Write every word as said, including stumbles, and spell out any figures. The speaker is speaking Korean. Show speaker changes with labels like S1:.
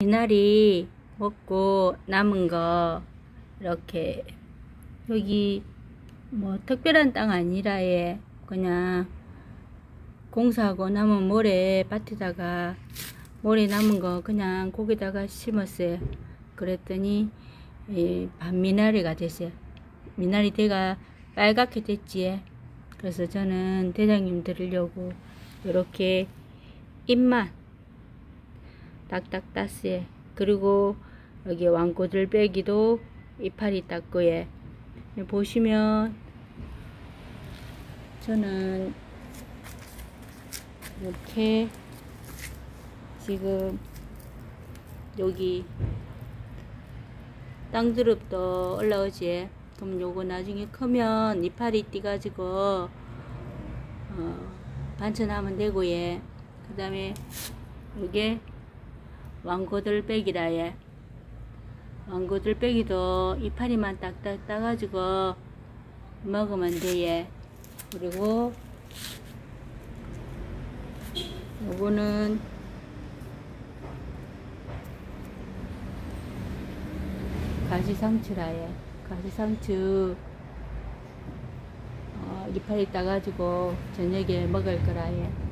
S1: 미나리 먹고 남은 거 이렇게, 여기 뭐 특별한 땅 아니라 예 그냥 공사하고 남은 모래 밭에다가 모래 남은 거 그냥 거기다가 심었어요. 그랬더니 이 반미나리가 됐어요. 미나리 대가 빨갛게 됐지. 그래서 저는 대장님 드리려고 이렇게 잎만 딱딱 땄어요. 그리고 여기 왕고들빼기도 이파리 땄고요. 보시면 저는 이렇게 지금 여기 땅두릅도 올라오지. 그럼 요거 나중에 크면 이파리 띄가지고 어, 반찬하면 되고, 예. 그 다음에 요게 왕고들빼기라, 예. 왕고들빼기도 이파리만 딱딱 따가지고 먹으면 돼, 예. 그리고 요거는 가시상추라, 예. 가시상추 어, 이파리 따가지고 저녁에 먹을 거라, 예.